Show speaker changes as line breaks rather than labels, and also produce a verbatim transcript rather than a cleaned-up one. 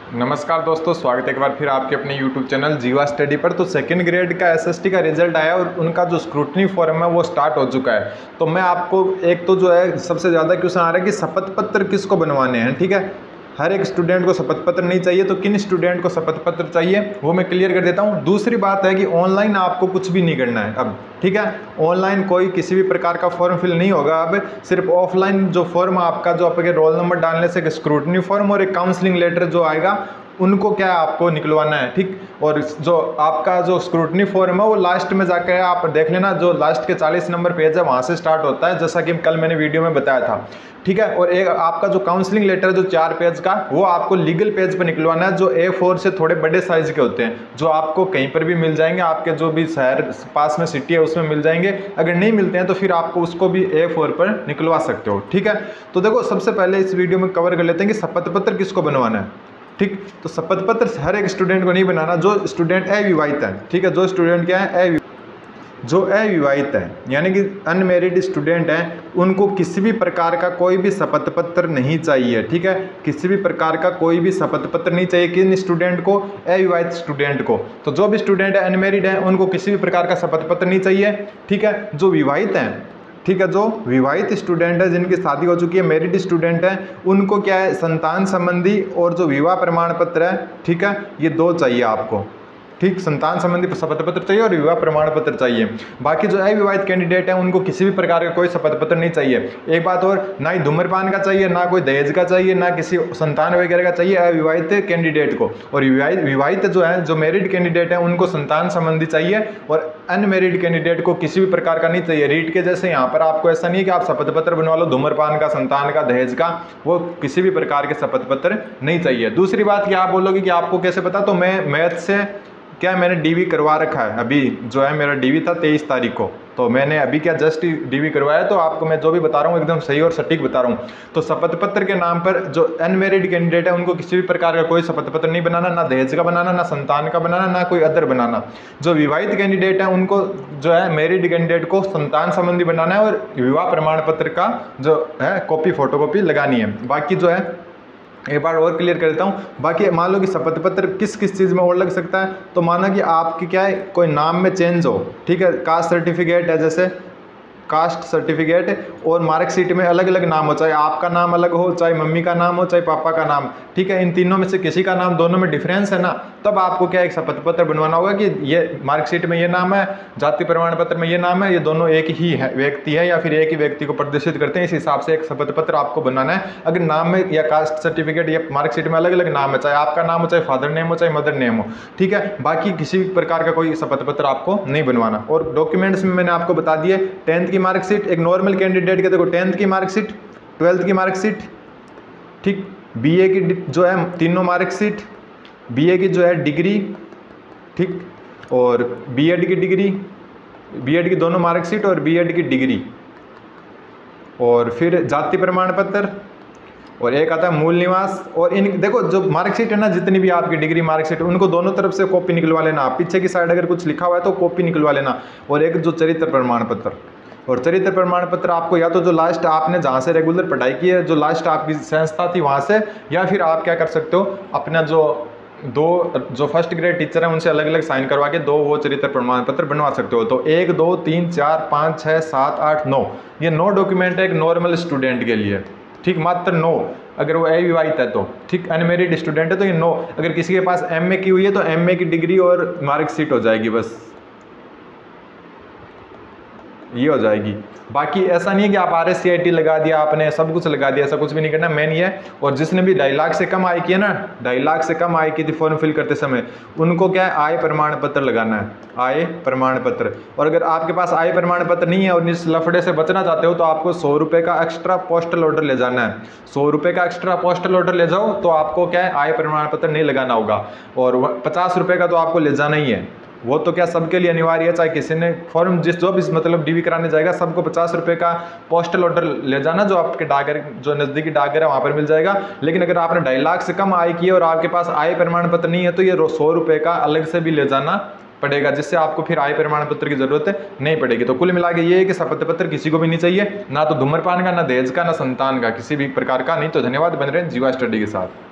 नमस्कार दोस्तों, स्वागत है एक बार फिर आपके अपने यूट्यूब चैनल जीवा स्टडी पर। तो सेकंड ग्रेड का एसएसटी का रिजल्ट आया और उनका जो स्क्रूटनी फॉर्म है वो स्टार्ट हो चुका है। तो मैं आपको एक तो जो है सबसे ज़्यादा क्वेश्चन आ रहा है कि शपथ पत्र किसको बनवाने हैं। ठीक है, हर एक स्टूडेंट को शपथ पत्र नहीं चाहिए, तो किन स्टूडेंट को शपथ पत्र चाहिए वो मैं क्लियर कर देता हूँ। दूसरी बात है कि ऑनलाइन आपको कुछ भी नहीं करना है अब। ठीक है, ऑनलाइन कोई किसी भी प्रकार का फॉर्म फिल नहीं होगा। अब सिर्फ ऑफलाइन जो फॉर्म आपका जो आपके रोल नंबर डालने से एक स्क्रूटनी फॉर्म और एक काउंसलिंग लेटर जो आएगा उनको क्या है आपको निकलवाना है। ठीक, और जो आपका जो स्क्रूटनी फॉर्म है वो लास्ट में जाकर आप देख लेना, जो लास्ट के चालीस नंबर पेज है वहाँ से स्टार्ट होता है, जैसा कि कल मैंने वीडियो में बताया था। ठीक है, और एक आपका जो काउंसलिंग लेटर जो चार पेज का वो आपको लीगल पेज पर निकलवाना है, जो ए फोर से थोड़े बड़े साइज के होते हैं, जो आपको कहीं पर भी मिल जाएंगे, आपके जो भी शहर पास में सिटी है उसमें मिल जाएंगे। अगर नहीं मिलते हैं तो फिर आपको उसको भी ए फोर पर निकलवा सकते हो। ठीक है, तो देखो सबसे पहले इस वीडियो में कवर कर लेते हैं कि शपथ पत्र किसको बनवाना है। ठीक, तो शपथ पत्र हर एक स्टूडेंट को नहीं बनाना, जो स्टूडेंट अविवाहित है। ठीक है, जो स्टूडेंट क्या है अवि जो अविवाहित है यानी कि अनमेरिड स्टूडेंट हैं, उनको किसी भी प्रकार का कोई भी शपथ पत्र नहीं चाहिए। ठीक है, किसी भी प्रकार का कोई भी शपथ पत्र नहीं चाहिए किन स्टूडेंट को, अविवाहित स्टूडेंट को। तो जो भी स्टूडेंट है अनमेरिड है उनको किसी भी प्रकार का शपथ पत्र नहीं चाहिए। ठीक है, जो विवाहित हैं, ठीक है, जो विवाहित स्टूडेंट है जिनकी शादी हो चुकी है, मैरिड स्टूडेंट है, उनको क्या है संतान संबंधी और जो विवाह प्रमाण पत्र है, ठीक है, ये दो चाहिए आपको। ठीक, संतान संबंधी शपथ पत्र चाहिए और विवाह प्रमाण पत्र चाहिए। बाकी जो अविवाहित कैंडिडेट है उनको किसी भी प्रकार का कोई शपथ पत्र नहीं चाहिए। एक बात और, ना ही धूम्रपान का चाहिए, ना कोई दहेज का चाहिए, ना किसी संतान वगैरह का चाहिए अविवाहित कैंडिडेट को। और विवाहित विवाहित जो है, जो मैरिड कैंडिडेट है उनको संतान संबंधी चाहिए, और अनमेरिड कैंडिडेट को किसी भी प्रकार का नहीं चाहिए। रीट के जैसे यहाँ पर आपको ऐसा नहीं है कि आप शपथ पत्र बनवा लो धूम्रपान का, संतान का, दहेज का, वो किसी भी प्रकार के शपथ पत्र नहीं चाहिए। दूसरी बात कि आप बोलोगे कि आपको कैसे पता, तो मैं मैथ से क्या मैंने डीवी करवा रखा है। अभी जो है मेरा डीवी था तेईस तारीख को, तो मैंने अभी क्या जस्ट डीवी करवाया, तो आपको मैं जो भी बता रहा हूँ एकदम सही और सटीक बता रहा हूँ। तो शपथ पत्र के नाम पर जो अनमेरिड कैंडिडेट है उनको किसी भी प्रकार का कोई शपथ पत्र नहीं बनाना, ना दहेज का बनाना, ना संतान का बनाना, ना कोई अदर बनाना। जो विवाहित कैंडिडेट है उनको जो है मैरिड कैंडिडेट को संतान संबंधी बनाना है और विवाह प्रमाण पत्र का जो है कॉपी फोटोकॉपी लगानी है। बाकी जो है एक बार और क्लियर कर देता हूँ। बाकी मान लो कि शपथ पत्र किस किस चीज़ में और लग सकता है, तो माना कि आपकी क्या है कोई नाम में चेंज हो। ठीक है, कास्ट सर्टिफिकेट है, जैसे कास्ट सर्टिफिकेट और मार्कशीट में अलग अलग नाम हो, चाहे आपका नाम अलग हो, चाहे मम्मी का नाम हो, चाहे पापा का नाम। ठीक है, इन तीनों में से किसी का नाम, दोनों में डिफरेंस है ना, तब आपको क्या एक शपथ पत्र बनवाना होगा कि ये मार्कशीट में ये नाम है, जाति प्रमाण पत्र में ये नाम है, ये दोनों एक ही है व्यक्ति है या फिर एक ही व्यक्ति को प्रदर्शित करते हैं, इस हिसाब से एक शपथ पत्र आपको बनाना है। अगर नाम में या कास्ट सर्टिफिकेट या मार्कशीट में अलग अलग नाम है, चाहे आपका नाम हो, चाहे फादर नेम हो, चाहे मदर नेम हो। ठीक है, बाकी किसी भी प्रकार का कोई शपथ पत्र आपको नहीं बनवाना। और डॉक्यूमेंट्स में मैंने आपको बता दिए, टेंथ की मार्कशीट, एक नॉर्मल कैंडिडेट के देखो टेंथ की मार्कशीट, ट्वेल्थ की मार्कशीट, ठीक, बीए की जो है तीनों मार्कशीट, बीए की जो है डिग्री, ठीक, और बीएड की डिग्री, बीएड की दोनों मार्कशीट और बीएड की डिग्री, और फिर जाति प्रमाण पत्र, और एक आता है मूल निवास। और इन देखो जो मार्कशीट है ना, जितनी भी आपकी डिग्री मार्कशीट, उनको दोनों तरफ से कॉपी निकलवा लेना। पीछे की साइड अगर कुछ लिखा हुआ है तो कॉपी निकलवा लेना। और एक जो चरित्र प्रमाण पत्र, और चरित्र प्रमाण पत्र आपको या तो जो लास्ट आपने जहाँ से रेगुलर पढ़ाई की है, जो लास्ट आपकी संस्था थी वहाँ से, या फिर आप क्या कर सकते हो अपना जो दो जो फर्स्ट ग्रेड टीचर हैं उनसे अलग अलग साइन करवा के दो वो चरित्र प्रमाण पत्र बनवा सकते हो। तो एक, दो, तीन, चार, पाँच, छः, सात, आठ, नौ, ये नौ डॉक्यूमेंट है एक नॉर्मल स्टूडेंट के लिए। ठीक, मात्र नौ, अगर वो अविवाहित है तो। ठीक, अनमेरिड स्टूडेंट है तो ये नौ। अगर किसी के पास एमए की हुई है तो एमए की डिग्री और मार्कशीट हो जाएगी, बस ये हो जाएगी। बाकी ऐसा नहीं है कि आप R S C I T लगा दिया आपने, सब कुछ लगा दिया, ऐसा कुछ भी नहीं करना। मेन ये है, और जिसने भी ढाई लाख से कम आय की है ना, ढाई लाख से कम आय की थी फॉर्म फिल करते समय, उनको क्या है आय प्रमाण पत्र लगाना है, आय प्रमाण पत्र। और अगर आपके पास आय प्रमाण पत्र नहीं है और इस लफड़े से बचना चाहते हो तो आपको सौ रुपये का एक्स्ट्रा पोस्टल ऑर्डर ले जाना है। सौ रुपये का एक्स्ट्रा पोस्टल ऑर्डर ले जाओ तो आपको क्या है आय प्रमाण पत्र नहीं लगाना होगा। और पचास रुपये का तो आपको ले जाना ही है, वो तो क्या सबके लिए अनिवार्य है, चाहे किसी ने फॉर्म जिस जो भी मतलब डीवी कराने जाएगा सबको पचास रुपये का पोस्टल ऑर्डर ले जाना, जो आपके डाकघर जो नज़दीकी डाकघर है वहाँ पर मिल जाएगा। लेकिन अगर आपने ढाई लाख से कम आय की है और आपके पास आय प्रमाण पत्र नहीं है तो ये सौ रुपये का अलग से भी ले जाना पड़ेगा, जिससे आपको फिर आय प्रमाण पत्र की जरूरत नहीं पड़ेगी। तो कुल मिला के ये है कि शपथ पत्र किसी को भी नहीं चाहिए, ना तो धूम्रपान का, ना दहेज का, ना संतान का, किसी भी प्रकार का नहीं। तो धन्यवाद, बन रहे जीवा स्टडी के साथ।